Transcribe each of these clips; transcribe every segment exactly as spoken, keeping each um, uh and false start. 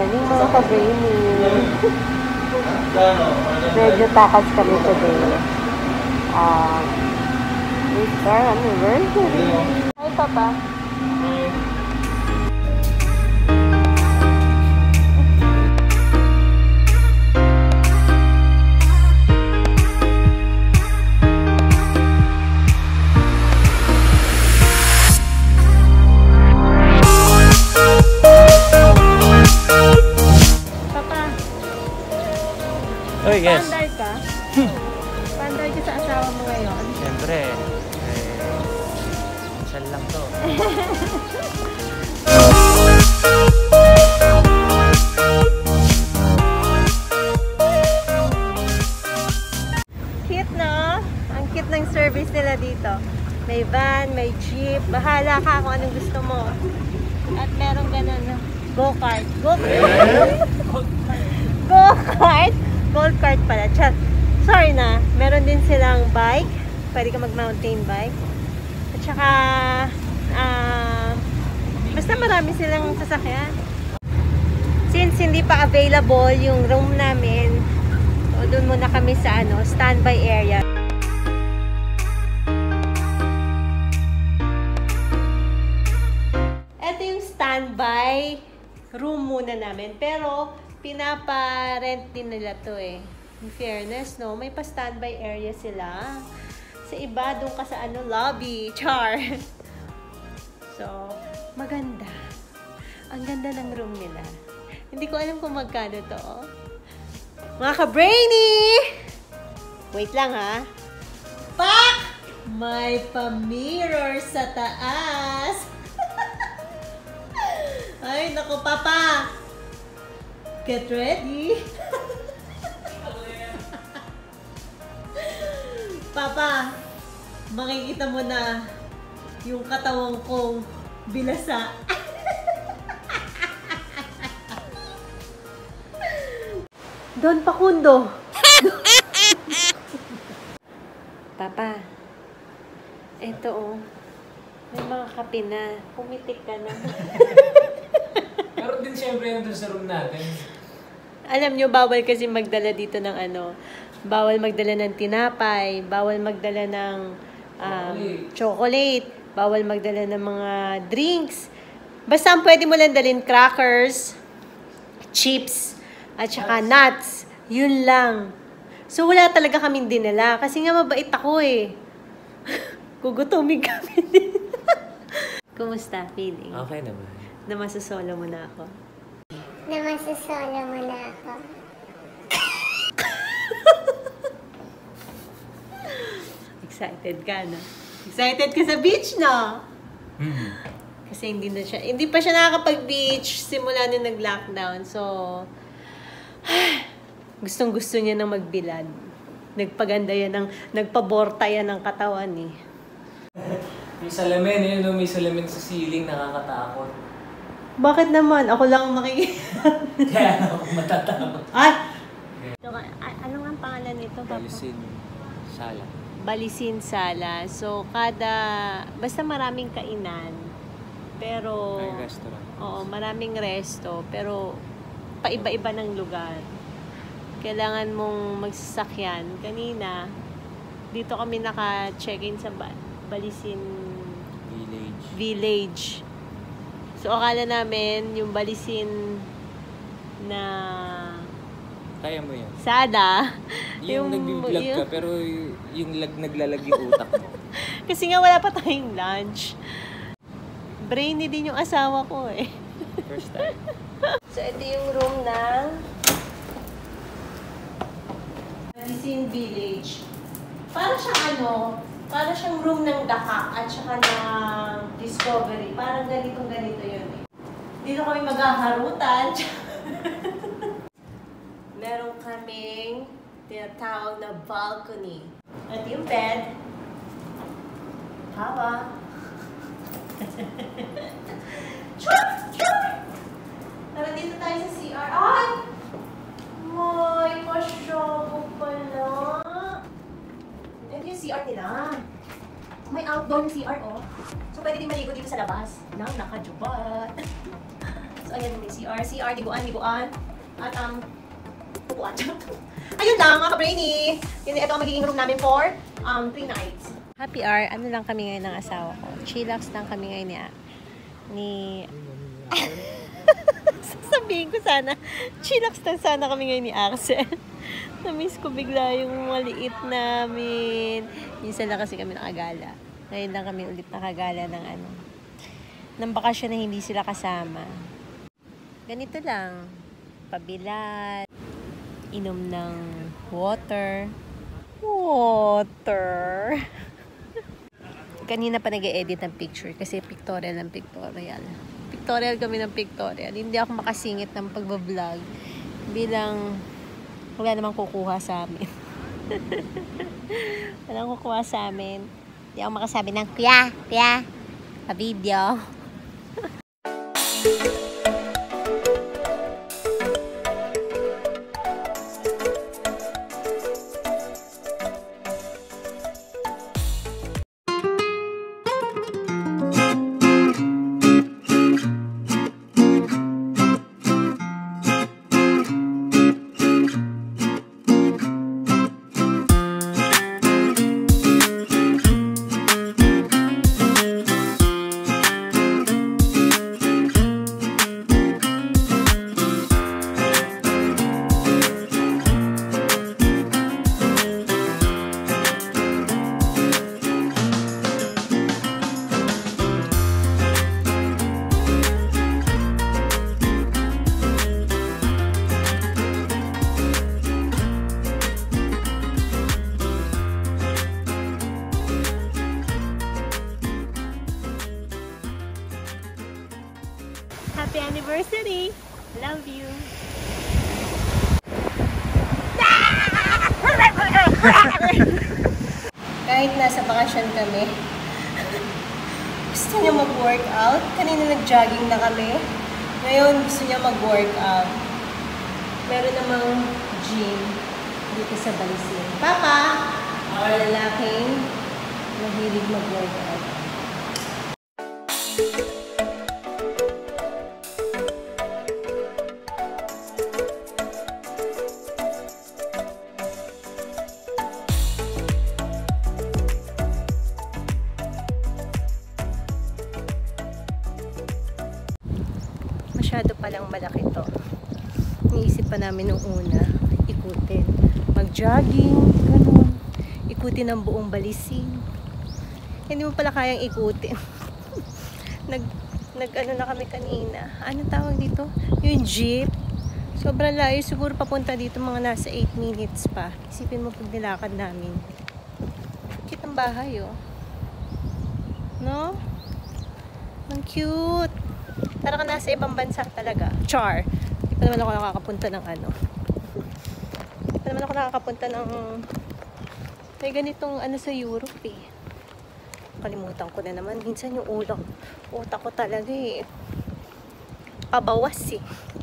morning mga ka-brainy. Medyo takas kami today. Um, it's our anniversary. Hi, Papa. Oh, yes. Panday ka? Panday ka sa asawa mo ngayon? Siyempre. Eh, minsan lang to. Cute, no? Ang cute ng service nila dito. May van, may jeep. Bahala ka kung anong gusto mo. At meron ganun, no? Go-kart. Go-kart? Go-kart? Gold cart pala. Chat. Sorry na. Meron din silang bike. Pwede ka mag-mountain bike. At saka, uh, basta marami silang sasakyan. Since hindi pa available yung room namin, so doon muna kami sa ano, standby area. Ito yung standby room muna namin. Pero, pinapa-rent din nila to eh. In fairness, no? May pa-standby area sila. Sa iba, doon ka sa ano, lobby. Char! So, maganda. Ang ganda ng room nila. Hindi ko alam kung magkano to. Oh. Mga ka-brainy! Wait lang, ha? Pak! May pa-mirror sa taas! Ay, naku, Papa! Get ready! Papa, makikita mo na yung katawang kong bilasa. Don Pakundo! Papa, eto oh, may mga kape na. Pumitik ka na. Pero din siyempre yung sa room natin. Alam nyo, bawal kasi magdala dito ng ano, bawal magdala ng tinapay, bawal magdala ng um, chocolate. chocolate, bawal magdala ng mga drinks. Basta ang pwede mo lang dalhin crackers, chips, at saka nuts. Yun lang. So wala talaga kaming dinala kasi nga mabait ako eh. Gugutumig kami din. Kumusta feeling? Okay naman. Na masasolo mo na ako? Na masasolo mo na ako. Excited ka na? Excited ka sa beach, no? Mm-hmm. Kasi hindi na siya, hindi pa siya nakakapag-beach simula nung nag-lockdown. So, gustong gusto niya nang magbilad. Nagpaganda yan, ng, nagpaborta yan ng katawan eh. May salamin, yun, no? May salamin sa ceiling, nakakatakot. Bakit naman? Ako lang makikita. Kaya ako matatakot. Ay! So, ano nga ang pangalan nito? Balisin sala. Balisin sala. So, kada, basta maraming kainan. Pero, ay, restaurant. Oo, maraming resto. Pero, paiba-iba ng lugar. Kailangan mong magsasakyan. Kanina, dito kami naka-check-in sa ba Balisin Village. Village. So, akala namin yung Balisin na kaya mo yan. Sada. Yung, yung nag-vlog ka, pero yung lag, naglalag yung utak mo. Kasi nga wala pa tayong lunch. Brainy din yung asawa ko eh. First time. So, ito yung room ng Balisin Village. Para siyang ano, para siyang room ng Daka at saka ng Discovery. Parang ganitong ganito yun eh. Dito kami maghaharutan. Meron kaming tinatawag na balcony. At yung bed. Hawa. Chur! Chur! Tara dito tayo sa C R. Ay! May pasyabo pala. Ito yung C R nila. May outdoor C R, oh. So, pwede din maligo dito sa labas. Nang nakajubat. So, ayan yung C R. C R, liguan, liguan. At, um, upuan. Ayun lang, mga ka-brainy. Yun, ito ang magiging room namin for, um, three nights. Happy hour. Ano lang kami ngayon ng asawa ko. Chillax lang kami ngayon niya. Ni... Sasabihin ko sana, chillax lang sana kami ngayon ni Axel. Na-miss ko bigla yung maliit namin. Minsan lang kasi kami nakagala. Ngayon lang kami ulit nakagala ng ano, ng bakasyon na hindi sila kasama. Ganito lang. Pabilad. Inom ng water. Water. Kanina pa nag-e-edit ng picture kasi pictorial ng pictorial. Pictorial kami ng pictorial. Hindi ako makasingit ng pagbablog bilang wala namang kukuha sa amin. Walang kukuha sa amin. Hindi ako makasabi ng kuya, kuya, pa-video. Happy anniversary! Love you! Kahit nasa bakasyon kami, gusto niya mag-workout. Kanina nag-jogging na kami. Ngayon gusto niya mag-workout. Meron namang gym dito sa Balisin. Papa! Ang lalaking mahilig mag-workout. Masyado palang malaki to. Iniisip pa namin nung una, ikutin. Mag-jogging, ganun. Ikutin ang buong Balisin. Hindi mo pala kayang ikutin. nag, nag ano na kami kanina. Ano tawag dito? Yung jeep. Sobrang layo. Siguro papunta dito mga nasa eight minutes pa. Isipin mo pag nilakad namin. Cute ang bahay, oh. No? Ang cute. Parang nasa ibang bansa talaga. Char. Hindi pa naman ako nakakapunta ng ano. Hindi pa naman ako nakakapunta ng may ganitong ano sa Europe eh. Kalimutan ko na naman. Minsan yung ulo. Utak ko talaga eh. Pabawas eh.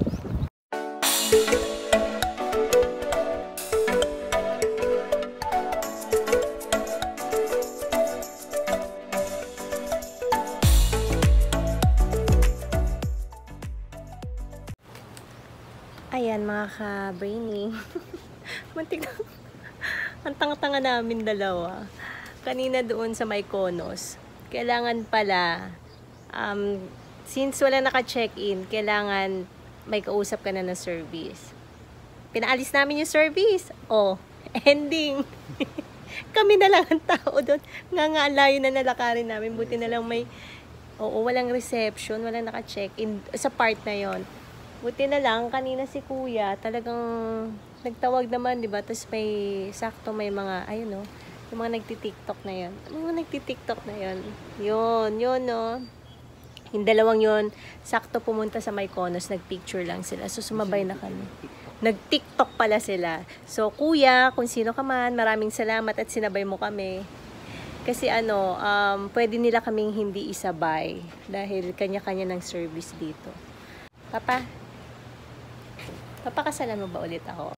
Ayan mga ka-brainy. Mantik na. Ang tanga-tanga namin dalawa. Kanina doon sa Mykonos. Kailangan pala, um, since wala naka-check-in, kailangan may kausap ka na na service. Pinaalis namin yung service. Oh, ending. Kami na lang ang tao doon. Nga nga, layo na nalakarin namin. Buti na lang may, oo, walang reception, walang naka-check-in sa part na yon. Buti na lang, kanina si kuya, talagang nagtawag naman, di ba? Tapos may, sakto may mga, ayun no, yung mga nagti-tiktok na yun. Yung mga nagti-tiktok na yun. Yun, yun no. Yung dalawang yun, sakto pumunta sa Mykonos, nagpicture lang sila. So sumabay na kami. Nag-tiktok pala sila. So kuya, kung sino ka man, maraming salamat at sinabay mo kami. Kasi ano, um, pwede nila kaming hindi isabay dahil kanya-kanya ng service dito. Papa, papakasalan mo ba ulit ako?